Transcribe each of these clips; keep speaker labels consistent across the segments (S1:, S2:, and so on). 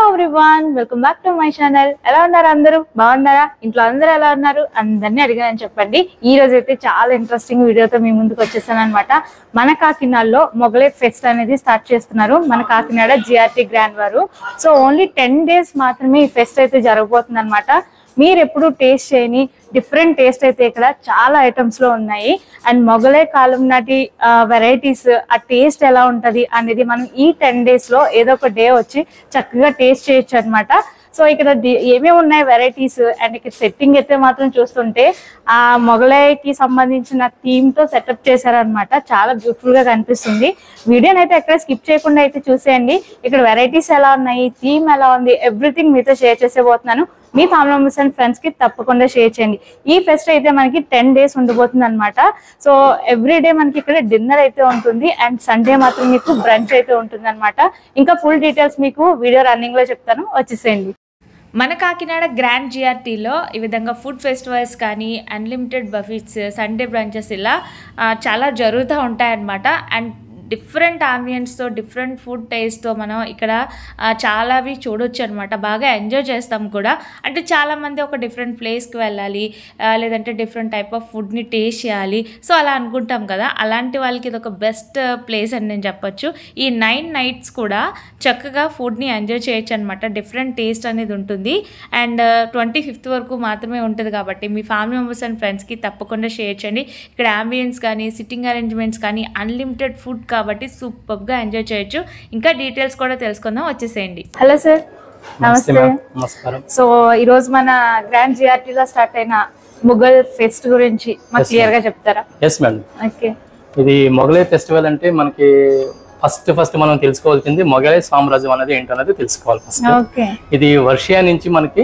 S1: Everyone, welcome back to my channel. ఎలా ఉన్నారు అందరూ? బాగున్నారా? ఇంట్లో అందరూ ఎలా ఉన్నారు? అందరినీ అడిగానని చెప్పండి. ఈ రోజు అయితే చాలా ఇంట్రెస్టింగ్ వీడియోతో మీ ముందుకు వచ్చేసాను అనమాట. మన కాకినాడలో మొగలై ఫెస్ట్ అనేది స్టార్ట్ చేస్తున్నారు మన కాకినాడ జిఆర్టీ గ్రాండ్ వారు. సో ఓన్లీ 10 days మాత్రమే ఈ ఫెస్ట్ అయితే జరగబోతుంది అనమాట. మీరు ఎప్పుడు టేస్ట్ చేయని డిఫరెంట్ టేస్ట్ అయితే ఇక్కడ చాలా ఐటమ్స్ లో ఉన్నాయి. అండ్ మొగలై కాలం నాటి వెరైటీస్, ఆ టేస్ట్ ఎలా ఉంటది అనేది మనం ఈ 10 days లో ఏదో ఒక డే వచ్చి చక్కగా టేస్ట్ చేయొచ్చు అనమాట. సో ఇక్కడ ఏమేమి ఉన్నాయి వెరైటీస్ అండ్ ఇక్కడ సెట్టింగ్ అయితే మాత్రం చూస్తుంటే ఆ మొగలైకి సంబంధించిన థీమ్ తో సెటప్ చేశారనమాట. చాలా బ్యూటిఫుల్ గా కనిపిస్తుంది. వీడియోని అయితే ఎక్కడ స్కిప్ చేయకుండా అయితే చూసేయండి. ఇక్కడ వెరైటీస్ ఎలా ఉన్నాయి, థీమ్ ఎలా ఉంది, ఎవ్రీథింగ్ మీతో షేర్ చేసేబోతున్నాను. మీ ఫ్యామిలీ మెంబర్స్ అండ్ ఫ్రెండ్స్ కి తప్పకుండా షేర్ చేయండి. ఈ ఫెస్ట్ అయితే మనకి 10 days ఉండబోతుంది అనమాట. సో ఎవ్రీ డే మనకి ఇక్కడ డిన్నర్ అయితే ఉంటుంది అండ్ సండే మాత్రం మీకు బ్రంచ్ అయితే ఉంటుంది అనమాట. ఇంకా ఫుల్ డీటెయిల్స్ మీకు వీడియో రన్నింగ్ లో చెప్తాను, వచ్చేసేయండి. మన కాకినాడ గ్రాండ్ జిఆర్టీలో ఈ విధంగా ఫుడ్ ఫెస్టివల్స్ కానీ అన్లిమిటెడ్ బఫెట్స్, సండే బ్రంచెస్ ఇలా చాలా జరుగుతూ ఉంటాయన్నమాట. అండ్ డిఫరెంట్ ఆంబియన్స్తో, డిఫరెంట్ ఫుడ్ టేస్ట్తో మనం ఇక్కడ చాలావి చూడొచ్చు అనమాట. బాగా ఎంజాయ్ చేస్తాం కూడా. అంటే చాలామంది ఒక డిఫరెంట్ ప్లేస్కి వెళ్ళాలి, లేదంటే డిఫరెంట్ టైప్ ఆఫ్ ఫుడ్ని టేస్ట్ చేయాలి, సో అలా అనుకుంటాం కదా. అలాంటి వాళ్ళకి ఇది ఒక బెస్ట్ ప్లేస్ అని నేను చెప్పొచ్చు. ఈ 9 nights కూడా చక్కగా ఫుడ్ని ఎంజాయ్ చేయొచ్చు అనమాట. డిఫరెంట్ టేస్ట్ అనేది ఉంటుంది. అండ్ 25th వరకు మాత్రమే ఉంటుంది కాబట్టి మీ ఫ్యామిలీ మెంబర్స్ అండ్ ఫ్రెండ్స్కి తప్పకుండా షేర్ చేయండి. ఇక్కడ అంబియన్స్ కానీ, సిట్టింగ్ అరేంజ్మెంట్స్ కానీ, అన్లిమిటెడ్ ఫుడ్ కాబట్టి సూపర్ గా ఎంజాయ్ చేయొచ్చు. ఇంకా డీటెయిల్స్ కూడా తెలుసుకుందాం, వచ్చేసేయండి. హలో సార్, నమస్తే.
S2: నమస్కారం.
S1: సో ఈ రోజు మన గ్రాండ్ జిఆర్టీ లో స్టార్ట్ అయిన మొగల్ ఫెస్ట్ గురించి మాకు క్లియర్ గా చెప్తారా?
S2: Yes madam.
S1: ఓకే,
S2: ఇది మొగలై ఫెస్టివల్ అంటే మనకి ఫస్ట్ మనం తెలుసుకోవాల్సింది మొగలై సామ్రాజ్యం అనేది ఏంటనేది తెలుసుకోవాలి ఫస్ట్.
S1: ఓకే,
S2: ఇది వర్షియా నుంచి మనకి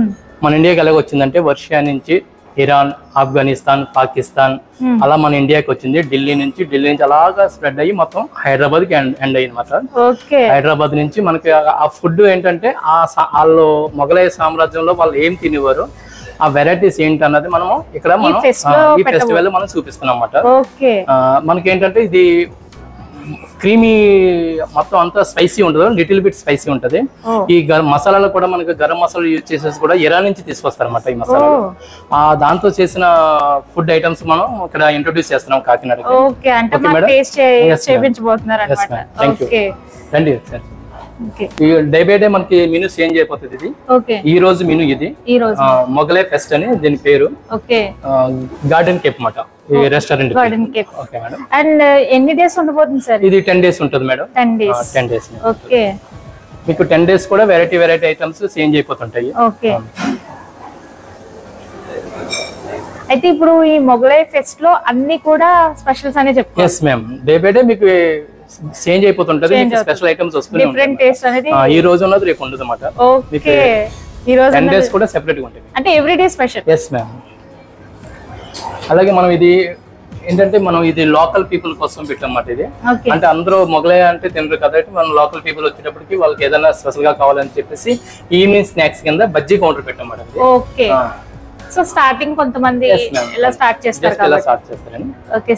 S2: మన ఇండియాకి ఎలాగ వచ్చిందంటే వర్షియా నుంచి ఇరాన్, ఆఫ్ఘనిస్తాన్, పాకిస్తాన్ అలా మన ఇండియాకి వచ్చింది. ఢిల్లీ నుంచి అలాగా స్ప్రెడ్ అయ్యి మొత్తం హైదరాబాద్ కి ఎండ్ అయ్యింది అనమాట. హైదరాబాద్ నుంచి మనకి ఆ ఫుడ్ ఏంటంటే వాళ్ళు మొగలై సామ్రాజ్యంలో వాళ్ళు ఏం తినేవారు, ఆ వెరైటీస్ ఏంటి అన్నది మనము ఇక్కడ మనం ఈ ఫెస్టివల్ మనం చూపిస్తున్నాం అన్నమాట. మనకి ఏంటంటే ఇది క్రీమీ మొత్తం అంతా స్పైసీ ఉంటుంది, లిటిల్ బిట్ స్పైసీ ఉంటది. ఈ మసాలాలు కూడా మనకి గరం మసాలా యూజ్ చేసేసి కూడా ఇరాన్ నుంచి తీసుకొస్తారు అనమాట. ఈ మసాలాలు దాంతో చేసిన ఫుడ్ ఐటమ్స్ మనం ఇక్కడ ఇంట్రొడ్యూస్ చేస్తున్నాం కాకినాడ. రండి సార్. డే బై డే మనకి మెనూ చేంజ్ అయిపోతుంది. ఇది ఈ రోజు మెనూ, ఇది మొగలై ఫెస్ట్ అని దీని పేరు. గార్డెన్ కేప్ మాట ఈ రెస్టారెంట్. Okay madam.
S1: అండ్ ఎన్ని డేస్ ఉండబోతుంది సార్?
S2: ఇది 10 days ఉంటుంది మేడం. 10 days.
S1: ఓకే,
S2: మీకు 10 days కూడా వెరైటీ ఐటమ్స్ చేంజ్ అయిపోతుంటాయి.
S1: ఓకే. అయితే ఇప్పుడు ఈ మొగలై ఫెస్ట్ లో అన్ని కూడా స్పెషల్స్ అనే చెప్తారు.
S2: Yes ma'am. Day by day మీకు చేంజ్ అయిపోతుంటది, స్పెషల్ ఐటమ్స్ వస్తున్నాయి.
S1: డిఫరెంట్ టేస్ట్ అనేది
S2: ఈ రోజు ఉన్నది రేపు ఉండదు అన్నమాట.
S1: ఓకే, ఈ రోజు
S2: 10 days కూడా సెపరేట్ గా ఉంటుంది.
S1: అంటే every day special.
S2: Yes ma'am. అలాగే మనం ఇది ఏంటంటే మనం ఇది లోకల్ పీపుల్ కోసం పెట్టామన్నమాట. ఇది అంటే అందరూ మొగలై అంటే తినరు కాబట్టి మనం లోకల్ పీపుల్ వచ్చేటప్పటికి వాళ్ళకి ఏదైనా స్పెషల్ గా కావాలని చెప్పేసి ఈవినింగ్ స్నాక్స్ కింద బజ్జీ కౌంటర్ పెట్టామన్నమాట.
S1: ఓకే, సో స్టార్టింగ్ కొంతమంది ఇలా స్టార్ట్ చేస్తారు
S2: ఇలా స్టార్ట్ చేస్తారని.
S1: ఓకే.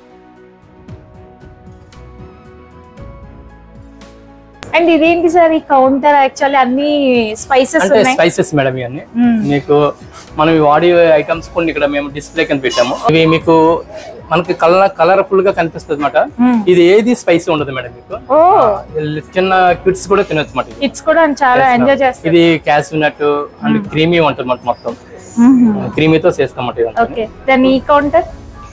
S1: అండ్ ఇదేంటి సార్ ఈ కౌంటర్? యాక్చువల్లీ అన్ని స్పైసెస్ ఉన్నాయి.
S2: స్పైసెస్ మేడం ఇవన్నీ మీకు మనం వాడే ఐటమ్స్ కొన్ని ఇక్కడ మేము డిస్ప్లే కింద పెట్టాము. ఇవి మీకు మనకి కలర్ఫుల్ గా కనిపిస్తుంది అనమాట. ఇది ఏది స్పైసీ ఉండదు మేడం. మీకు చిన్న కిడ్స్ కూడా తినొచ్చు అన్నమాట.
S1: కిడ్స్ కూడా చాలా ఎంజాయ్ చేస్తారు.
S2: ఇది క్యాష్యూ నట్ అండ్ క్రీమీ ఉంటుంది మనకి, మొత్తం క్రీమీతో చేస్తాం అన్నమాట.
S1: ఓకే, దాని ఈ కౌంటర్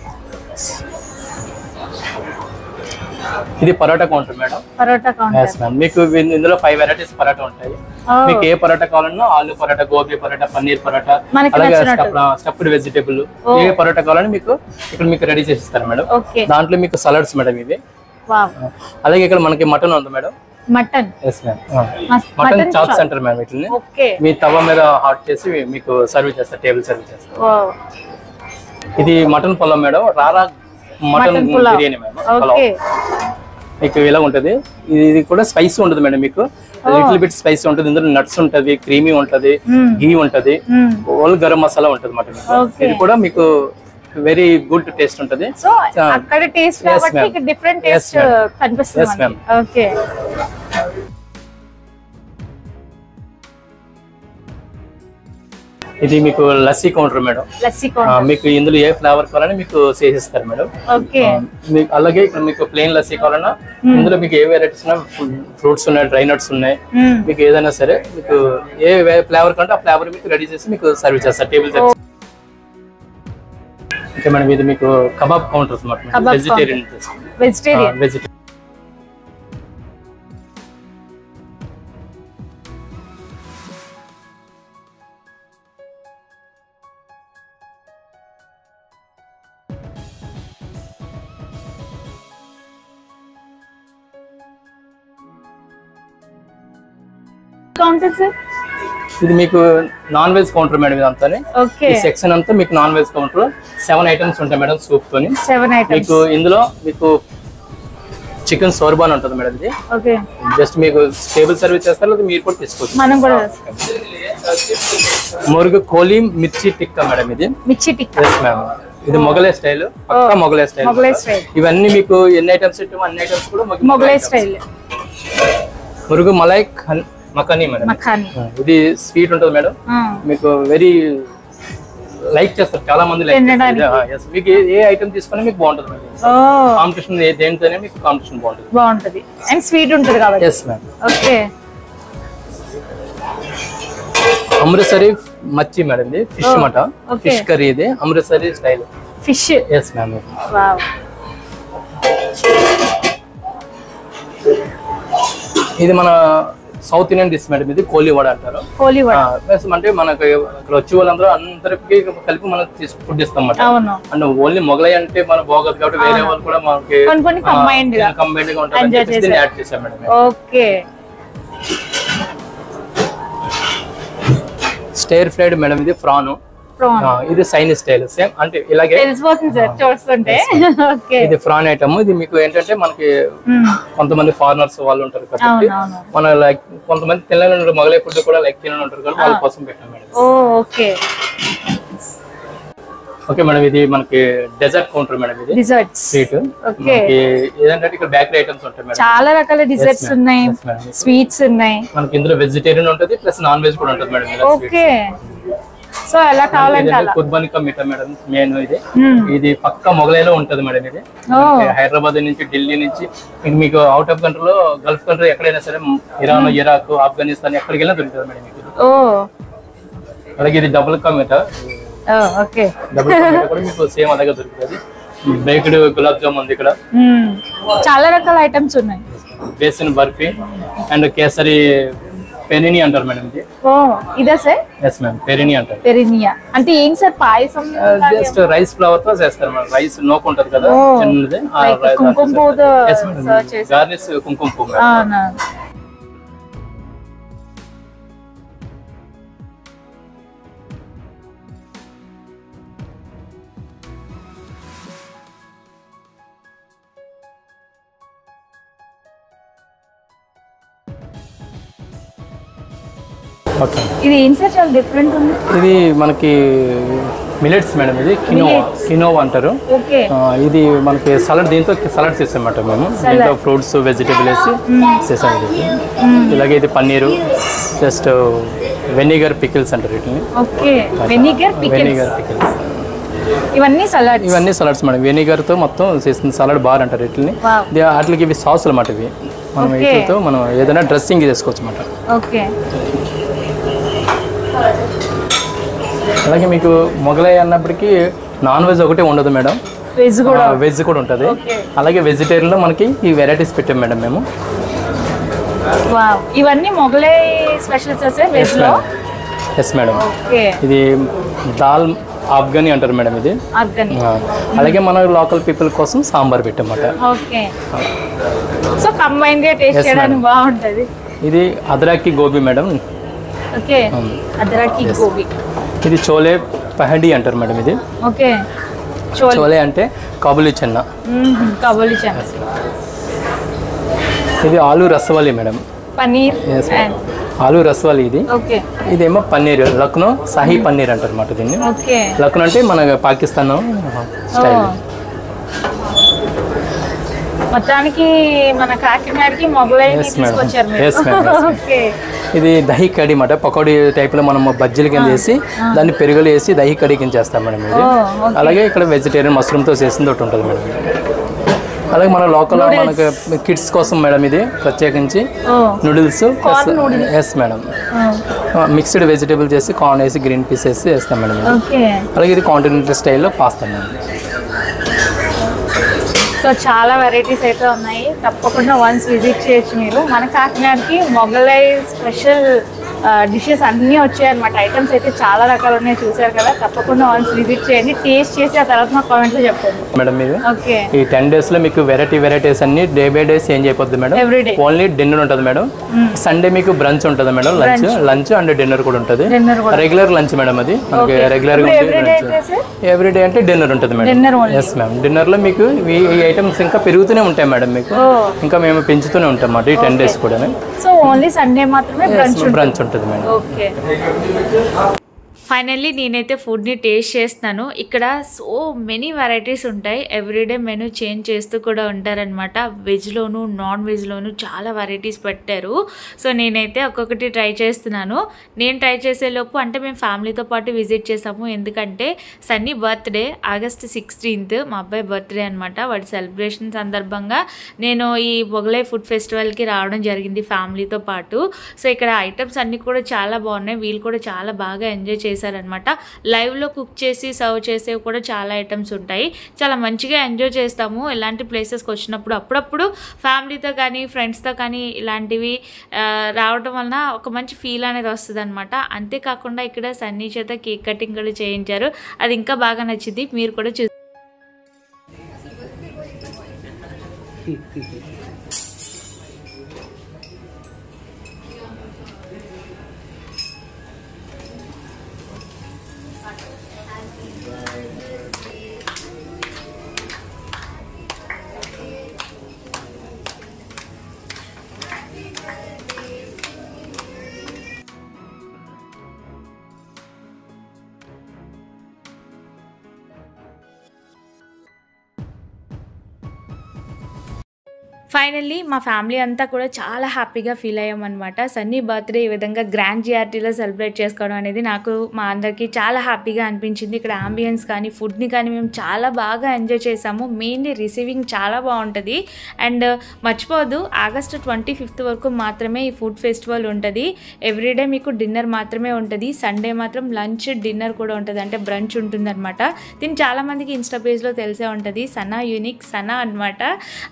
S2: ఇది parota counter madam.
S1: Parota counter.
S2: మీకు ఇందులో 5 varieties పరోటా ఉంటాయి. మీకు ఏ పరోటా కావాలన్నా ఆలు పరోటా, గోబీ పరోటా, పన్నీర్ పరోటా, అలాగే స్టఫ్డ్ వెజిటేబుల్ ఏ పరోటా కావాలని మీకు ఇక్కడ మీకు రెడీ చేసి ఇస్తారు మేడం. దాంట్లో మీకు సలాడ్స్ మేడం ఇవి. అలాగే ఇక్కడ మనకి మటన్ ఉంది madam.
S1: Mutton.
S2: Yes ma'am. Mutton chop center madam. ఇట్లనే మీ తవ మీద హాట్ చేసి మీకు సర్వ్ చేస్తారు, టేబుల్ సర్వ్ చేస్తారు. ఇది మటన్ పొలం మేడం. రారా మటన్ బిర్యానీ మేడం. మీకు ఇలా ఉంటది. ఇది కూడా స్పైసీ ఉంటుంది మేడం. మీకు లిటిల్ బిట్ స్పైసీ ఉంటుంది. ఇందులో నట్స్ ఉంటది, క్రీమీ ఉంటది, ఘీ ఉంటది, ఓల్ గరం మసాలా ఉంటది మాట. ఇది కూడా మీకు వెరీ గుడ్ టేస్ట్ ఉంటది.
S1: సో అక్కడ టేస్ట్ కాబట్టి ఇక్కడ డిఫరెంట్ టేస్ట్ కనిపిస్తుంది. ఓకే,
S2: ఇది మీకు lassi counter madam.
S1: Lassi counter.
S2: మీకు ఇందులో ఏ ఫ్లేవర్ కావాలని మీకు చేసిస్తారు మేడం.
S1: ఓకే.
S2: మీకు అలాగే ఇక్కడ మీకు ప్లెయిన్ లస్సీ కావాలన్నా ఇందులో మీకు ఏ వెరైటీస్ ఉన్నాయి, ఫ్రూట్స్ ఉన్నాయి, డ్రై నట్స్ ఉన్నాయి, మీకు ఏదైనా సరే మీకు ఏ ఫ్లేవర్ కంటే ఆ ఫ్లేవర్ మీకు రెడీ చేసి మీకు సర్వ్ చేస్తారు టేబుల్ సర్వీస్. ఓకే మేడం, ఇది మీకు కబాబ్ కౌంటర్స్ అన్నమాట. వెజిటేరియన్.
S1: కౌంటర్స్.
S2: ఇది మీకు నాన్ వెజ్ కౌంటర్ మేడం. ఇదంతా ఈ సెక్షన్ అంతా మీకు నాన్ వెజ్ కౌంటర్. 7 ఐటమ్స్ ఉంటాయి మేడం సూప్ తోని. 7 ఐటమ్స్. మీకు ఇందులో మీకు చికెన్ సోర్బాన్ ఉంటుంది మేడం. ఇది
S1: ఓకే.
S2: జస్ట్ మీకు టేబుల్ సర్వీస్ చేస్తారు, లేదా మీరు కూడా తీసుకోవచ్చు.
S1: మనం కూడా
S2: మురుగు కోలి మిర్చి టిక్కా మేడం. ఇది
S1: మిర్చి టిక్కా.
S2: yes madam. ఇది మొగలై స్టైల్, పక్కా మొగలై స్టైల్.
S1: మొగలై స్టైల్.
S2: ఇవన్నీ మీకు ఎన్ని ఐటమ్స్ ఇట్టామో అన్ని ఐటమ్స్ కూడా
S1: మొగలై స్టైల్.
S2: మురుగు మలై మఖానీ మేడం. ఇది స్వీట్ ఉంటుంది మేడం. మీకు వెరీ లైక్ చేస్తారు చాలా మంది. మీకు ఏ ఐటమ్ తీసుకున్నా మీకు బాగుంటుంది మేడం. కాంపిటీషన్ దేనితోనే మీకు కాంపిటీషన్
S1: బాగుంటుంది. అండ్ స్వీట్ ఉంటుంది కాబట్టి.
S2: yes madam.
S1: ఓకే.
S2: అమృత్సరి మచ్చి మేడం. ఇది ఫిష్ మట, ఫిష్ కర్రీ. ఇది Amritsari style
S1: fish.
S2: yes madam.
S1: Wow.
S2: ఇది మన సౌత్ ఇండియన్ డిష్ మేడం. ఇది కోలి వడ అంటారు.
S1: కోలి వడ
S2: అంటే మనకు ఇక్కడ వచ్చే వాళ్ళందరూ అందరికి కలిపి మనం ఫుడ్ ఇస్తాం అన్నమాట. అంటే ఓన్లీ మొగలై అంటే మన బాగోదు కాబట్టి వేరే వాళ్ళు కూడా మనకి కంబైన్డ్ గా ఉంటుంది యాడ్ చేసాం madam.
S1: Okay.
S2: Stir fried madam. ఇది ఫ్రాన్. ఇది సైనీస్ స్టైల్ సేమ్ అంటే ఇలాగే
S1: తెలిసిపోతుంది సార్ చూస్తుంటే. ఓకే.
S2: ఇది ఫ్రాన్ ఐటమ్. ఇది మీకు ఏంటంటే మనకి కొంతమంది ఫారినర్స్ వాళ్ళు ఉంటారు కాబట్టి మన లైక్ కొంతమంది తినలేని మొగలై ఫుడ్ కూడా లైక్ తినని ఉంటారు కాబట్టి వాళ్ళ కోసం పెట్టాం మేడం.
S1: ఓకే.
S2: Okay madam. ఇది మనకి డెజర్ట్ కౌంటర్ మేడం. ఇది
S1: డిజర్ట్
S2: స్వీట్.
S1: ఓకే.
S2: ఏదంటే ఇక్కడ బేకరీ ఐటమ్స్ ఉంటాయి మేడం.
S1: చాలా రకాల డిజర్ట్స్ ఉన్నాయి, స్వీట్స్ ఉన్నాయి.
S2: మనకి ఇందులో వెజిటేరియన్ ఉంటుంది ప్లస్ నాన్ వెజ్ కూడా ఉంటుంది మేడం.
S1: ఓకే. సో ఎలా కావాలంటే అలా.
S2: కుర్బానీ కా మీఠా మేడం మెయిన్. ఇది పక్కా మొగలైలో ఉంటది మేడం. ఇది హైదరాబాద్ నుంచి, ఢిల్లీ నుంచి మీకు అవుట్ ఆఫ్ కంట్రీలో, గల్ఫ్ కంట్రీ ఎక్కడైనా సరే, ఇరాన్, ఇరాక్, ఆఫ్ఘనిస్తాన్ ఎక్కడికి వెళ్ళినా దొరుకుతుంది మేడం మీకు. అలాగే ఇది double ka meetha.
S1: Okay.
S2: Double ka meetha కూడా మీకు సేమ్ అలాగే దొరుకుతుంది. బేక్డ్ గులాబ్ జామ్ ఉంది ఇక్కడ.
S1: చాలా రకాల ఐటమ్స్ ఉన్నాయి.
S2: బేసిన్ బర్ఫీ అండ్ కేసరి పెరిని అంటారు మేడం. ఇది
S1: ఇదా సార్?
S2: yes ma'am, పెరిని అంటారు.
S1: పెరినియా అంటే ఏం sir? Payasam.
S2: Just rice flour తో చేస్తారు మేడం. రైస్ నోకు ఉంటది కదా చిన్నది,
S1: కుంకుమ పువ్వుతో
S2: గార్నిష్ కుంకుమ పువ్వు.
S1: ఇది ఏం సార్? చాలా డిఫరెంట్ ఉంది.
S2: ఇది మనకి మిలెట్స్ మేడం. ఇది కినోవా అంటారు. ఇది మనకి సలాడ్, దీంతో సలాడ్ చేస్తామన్నమాట మేము. దీంట్లో ఫ్రూట్స్, వెజిటేబుల్ వేసి చేసాం. ఇలాగే ఇది పన్నీరు, జస్ట్ వెనిగర్ పికిల్స్ అంటారు వీటిని.
S1: Vinegar pickles. ఇవన్నీ
S2: సలాడ్స్ మేడం. వెనిగర్ తో మొత్తం చేస్తుంది సలాడ్ బార్ అంటారు వీటిని. వాటికి ఇవి సాసులు అన్నమాట. ఇవి మనం వీటితో మనం ఏదైనా డ్రెస్సింగ్ చేసుకోవచ్చు అన్నమాట.
S1: ఓకే.
S2: అలాగే మీకు మొగలై అన్నప్పటికీ నాన్ వెజ్ ఒకటే ఉండదు మేడం, వెజ్ కూడా ఉంటుంది. అలాగే వెజిటేరియన్ లో మనకి ఈ వెరైటీస్ పెట్టాం మేడం మేము.
S1: ఇవన్నీ మొగలై స్పెషల్స్ వెజ్ లో.
S2: Yes madam. ఇది దాల్ ఆఫ్ఘనీ అంటారు మేడం. ఇది అలాగే మన లోకల్ పీపుల్ కోసం సాంబార్ పెట్టామన్నమాట.
S1: సో కంబైన్ గా టేస్ట్ చేయడానికి బాగుంటది.
S2: ఇది అదరాకి గోబీ మేడం.
S1: ఓకే. అదరాకి గోబీ.
S2: ఇది చోలే పహడి అంటారు మేడం. ఇది
S1: ఓకే.
S2: చోలే అంటే కాబూలీ చెన్న.
S1: కాబూలీ చెన్న.
S2: ఇది ఆలు రసవలి మేడం.
S1: పన్నీర్.
S2: ఆలు రసవలి. ఇది
S1: ఓకే.
S2: ఇదేమో పన్నీర్, లక్నో సాహీ పన్నీర్ అంటారు అన్నమాట దీన్ని.
S1: ఓకే.
S2: లక్నో అంటే మన పాకిస్తాన్ స్టైల్.
S1: మొత్తానికి మన కాకినాడకి మొగలైని తీసుకొచ్చారు మీరు.
S2: ఇది దహి కడి మాట, పకోడీ టైప్ లో మనం బజ్జీల కింద వేసి దాన్ని పెరుగులు వేసి దహి కడి కింద చేస్తాం మేడం ఇది. అలాగే ఇక్కడ వెజిటేరియన్ మష్రూమ్ తో చేసింది ఒకటి ఉంటుంది మేడం. అలాగే మన లోకల్ మనకి కిడ్స్ కోసం మేడం ఇది ప్రత్యేకించి noodles. Yes madam, mixed vegetable చేసి కార్న్ వేసి గ్రీన్ పీస్ వేసి వేస్తాం మేడం. అలాగే ఇది కాంటినెంటల్ స్టైల్లో పాస్తా మేడం.
S1: సో చాలా వెరైటీస్ అయితే ఉన్నాయి, తప్పకుండా వన్స్ విజిట్ చేయొచ్చు మీరు. మన కాకినాడకి మొగలై స్పెషల్ డిషెస్ అన్నీ వచ్చాయన్నమాట. ఐటమ్స్ అయితే చాలా రకాలు ఉన్నాయి, చూసారు కదా. తప్పకుండా వన్స్ విజిట్ చేయండి, టేస్ట్ చేసి ఆ తర్వాత మా కామెంట్లో చెప్పండి
S2: మేడం. మీరు
S1: ఓకే
S2: ఈ 10 days లో మీకు వెరైటీస్ అన్ని డే బై డే చేంజ్ అయిపోద్ది మేడం.
S1: ఎవ్రీడే
S2: ఓన్లీ డిన్నర్ ఉంటుంది మేడం. సండే మీకు బ్రంచ్ ఉంటుంది మేడం, లంచ్ అండ్ డిన్నర్ కూడా ఉంటుంది. రెగ్యులర్ లంచ్ మేడం, అది మనకి రెగ్యులర్ గా ఎవ్రీడే అంటే డిన్నర్ ఉంటుంది మేడం. ఎస్ మ్యామ్, డిన్నర్ లో మీకు ఈ ఐటమ్స్ ఇంకా పెరుగుతూనే ఉంటాయి మేడం. మీకు ఇంకా మేము పెంచుతూనే ఉంటాం అన్నమాట ఈ 10 days కూడా.
S1: సో ఓన్లీ సండే మాత్రమే
S2: బ్రంచ్ ఉంటుంది మేడం.
S1: ఓకే. ఫైనల్లీ నేనైతే ఫుడ్ని టేస్ట్ చేస్తున్నాను. ఇక్కడ సో మెనీ వెరైటీస్ ఉంటాయి, ఎవ్రీడే మెనూ చేంజ్ చేస్తూ కూడా ఉంటారనమాట. వెజ్లోను నాన్ వెజ్లోను చాలా వెరైటీస్ పెట్టారు. సో నేనైతే ఒక్కొక్కటి ట్రై చేస్తున్నాను. నేను ట్రై చేసేలోపు అంటే మేము ఫ్యామిలీతో పాటు విజిట్ చేసాము, ఎందుకంటే సన్నీ బర్త్డే ఆగస్ట్ 16th మా అబ్బాయి బర్త్డే అనమాట. వాడి సెలబ్రేషన్ సందర్భంగా నేను ఈ మొగలై ఫుడ్ ఫెస్టివల్కి రావడం జరిగింది ఫ్యామిలీతో పాటు. సో ఇక్కడ ఐటమ్స్ అన్నీ కూడా చాలా బాగున్నాయి, వీళ్ళు కూడా చాలా బాగా ఎంజాయ్ చేశారనమాట. లైవ్లో కుక్ చేసి సర్వ్ చేసేవి కూడా చాలా ఐటమ్స్ ఉంటాయి, చాలా మంచిగా ఎంజాయ్ చేస్తాము ఇలాంటి ప్లేసెస్కి వచ్చినప్పుడు. అప్పుడప్పుడు ఫ్యామిలీతో కానీ ఫ్రెండ్స్తో కానీ ఇలాంటివి రావడం వలన ఒక మంచి ఫీల్ అనేది వస్తుంది అనమాట. అంతేకాకుండా ఇక్కడ సన్నీ చేత కేక్ కటింగ్ కూడా చేయించారు, అది ఇంకా బాగా నచ్చింది. మీరు కూడా చూ ఫైనల్లీ మా ఫ్యామిలీ అంతా కూడా చాలా హ్యాపీగా ఫీల్ అయ్యామన్నమాట. సన్నీ బర్త్డే ఈ విధంగా గ్రాండ్ జిఆర్టీలో సెలబ్రేట్ చేసుకోవడం అనేది నాకు మా అందరికీ చాలా హ్యాపీగా అనిపించింది. ఇక్కడ అంబియన్స్ కానీ ఫుడ్ని కానీ మేము చాలా బాగా ఎంజాయ్ చేసాము. మెయిన్లీ రిసీవింగ్ చాలా బాగుంటుంది. అండ్ మర్చిపోవద్దు, ఆగస్ట్ 25th వరకు మాత్రమే ఈ ఫుడ్ ఫెస్టివల్ ఉంటుంది. ఎవ్రీడే మీకు డిన్నర్ మాత్రమే ఉంటుంది, సండే మాత్రం లంచ్ డిన్నర్ కూడా ఉంటుంది, అంటే బ్రంచ్ ఉంటుందన్నమాట. దీన్ని చాలామందికి ఇన్స్టా పేజ్లో తెలిసే ఉంటుంది, సనా యూనిక్ సనా అనమాట.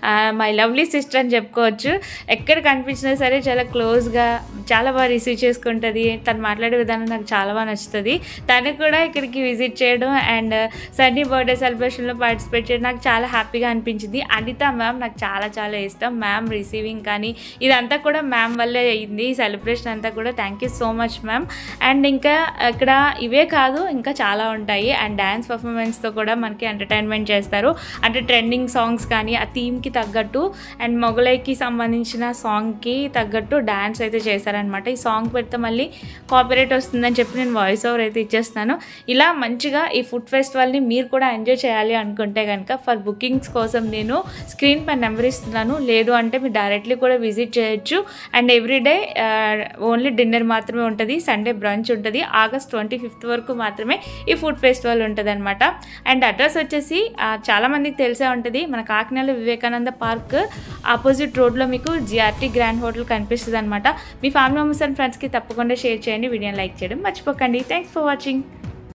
S1: మై లవ్లీ సిస్టర్ అని చెప్పుకోవచ్చు. ఎక్కడ కనిపించినా సరే చాలా క్లోజ్గా చాలా బాగా రిసీవ్ చేసుకుంటుంది. తను మాట్లాడే విధానం నాకు చాలా బాగా నచ్చుతుంది. తను కూడా ఇక్కడికి విజిట్ చేయడం అండ్ సన్నీ బర్త్డే సెలబ్రేషన్లో పార్టిసిపేట్ చేయడం నాకు చాలా హ్యాపీగా అనిపించింది. అనిత మ్యామ్ నాకు చాలా చాలా ఇష్టం. మ్యామ్ రిసీవింగ్ కానీ ఇదంతా కూడా మ్యామ్ వల్లే అయింది, ఈ సెలబ్రేషన్ అంతా కూడా. Thank you so much ma'am. And ఇంకా ఇక్కడ ఇవే కాదు, ఇంకా చాలా ఉంటాయి. అండ్ డ్యాన్స్ పర్ఫార్మెన్స్తో కూడా మనకి ఎంటర్టైన్మెంట్ చేస్తారు, అంటే ట్రెండింగ్ సాంగ్స్ కానీ ఆ థీమ్కి తగ్గట్టు అండ్ మొగలైకి సంబంధించిన సాంగ్కి తగ్గట్టు డ్యాన్స్ అయితే చేశారనమాట. ఈ సాంగ్ పెడితే మళ్ళీ కాపీరైట్ వస్తుందని చెప్పి నేను వాయిస్ ఓవర్ అయితే ఇచ్చేస్తున్నాను. ఇలా మంచిగా ఈ ఫుడ్ ఫెస్టివల్ని మీరు కూడా ఎంజాయ్ చేయాలి అనుకుంటే కనుక ఫర్ బుకింగ్స్ కోసం నేను స్క్రీన్ పై నెంబర్ ఇస్తున్నాను, లేదు అంటే మీరు డైరెక్ట్లీ కూడా విజిట్ చేయొచ్చు. అండ్ ఎవ్రీడే ఓన్లీ డిన్నర్ మాత్రమే ఉంటుంది, సండే బ్రంచ్ ఉంటుంది. ఆగస్ట్ 25th వరకు మాత్రమే ఈ ఫుడ్ ఫెస్టివల్ ఉంటుంది అనమాట. అండ్ అడ్రస్ వచ్చేసి చాలామందికి తెలిసే ఉంటుంది, మన కాకినాడలో వివేకానంద పార్క్ ఆపోజిట్ రోడ్లో మీకు జిఆర్టీ గ్రాండ్ హోటల్ కనిపిస్తుంది అనమాట. మీ ఫ్యామిలీ మెంబర్స్ అండ్ ఫ్రెండ్స్కి తప్పకుండా షేర్ చేయండి, వీడియోని లైక్ చేయడం మర్చిపోకండి. Thanks for watching.